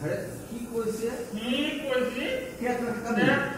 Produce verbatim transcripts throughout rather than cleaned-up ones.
अरे की কৈছে কি কৈছি কে তো কাম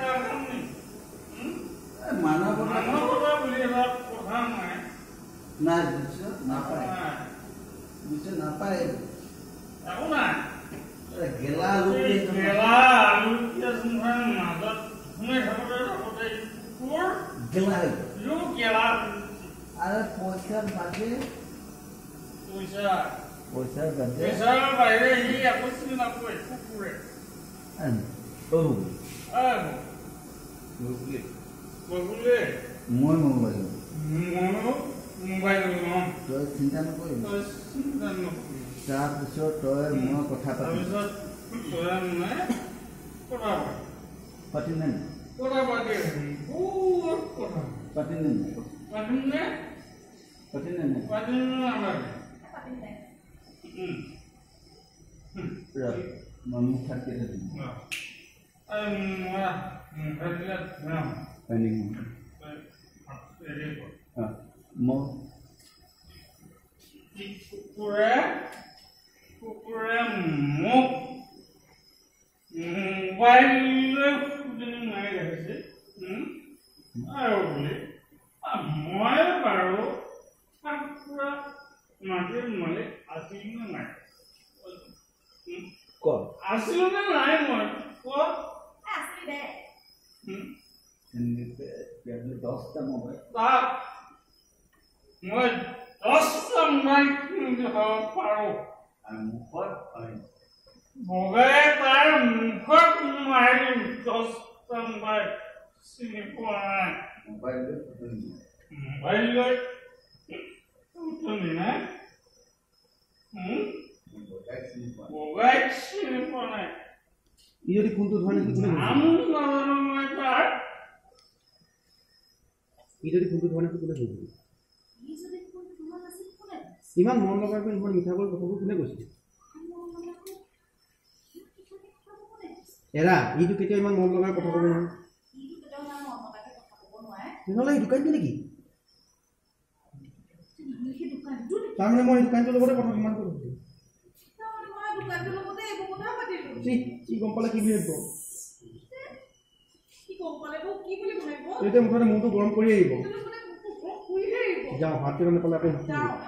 মানৱ মানৱতা বুলি এটা কথা নাই না বুঝছো না পায় বুঝছো না পায় একো নাই গেলা লুকি গেলা লুকি সুমান মাজত শুনে থাকোতে থাকোতে কুকুৰ গেলা ইউ গেলা আরে পয়সার বাজে পয়সা পয়সা বাজে পয়সা বাইরে ই একো চিনি নাপায় কুকুৰে ও আ বুঝলি বগুলে মই মোবাইল মনো মোবাইল লম তই চিন্তা নকৰিবি তই চিন্তা নকৰিবি তাৰপিছত তই মই কথা পাতিম তাৰপিছত তই মানে কথা পাতিম নে কথা পাতি বহুত কথা পাতিম নে পাতিম নে পাতিম নে পাতিম আমাৰ পাতিম নে উম ৰ মমি থাকি দিম আ মই ভাবিলা না পানি আ মই কুকুৰে কুকুৰে মোক মোবাইললৈ খুজনি মাৰি ৰাখিছে আৰু বুলি মই বাৰু কুকুৰা মাটিৰ মালিক আছিল নে নাই ক আছিল নে নাই মই ক আছিল দে এনেকে ইয়াতে দহটা মোবাইল তাক মই দহটা মোবাইল কিনি দিব পাৰোঁ আৰু মুখত হয় বগাই তাৰ মুখত মাৰি দহটা মোবাইল চিনি পোৱা নাই মোবাইল লৈ ফটো নিয়ে মোবাইল লৈ উঠনি নাই বগাই চিনি পোৱা বগাই চিনি পোৱা নাই ই যদি কোনটো ধৰণে কোনে নাম নাজানো মই তাৰ ই যদি কোনটো ধৰণে কোনে ধৰিব ই যদি কোন তোমাৰ আছিল কোনে ইমান মন লগাই কৰি ইমান মিঠা কৰি কথাবোৰ কোনে কৈছে এৰা ইটো কেতিয়া ইমান মন লগাই কথা ক'ব নোৱাৰে ইটো কেতিয়াও না মন লগাই কথা ক'ব নোৱাৰে নহ'লে এই দোকানটো নেকি এই দোকানটো তাৰমানে মই দোকানটোৰ লগতে কথা কিমান কৰি কৈছোঁ তাৰমানে মই দোকানটোৰ লগতে এইবোৰ কথা পাতিলোঁ কি গম পালে কি বুলি ভাবিব কি গম পালে মোক কি বুলি ভাবিব এতিয়া মুঠতে মনটো গৰম কৰি আহিব মানে মোক শুই আহিব যাওঁ ভাত কেইটা নাপালে আকৌ যাওঁ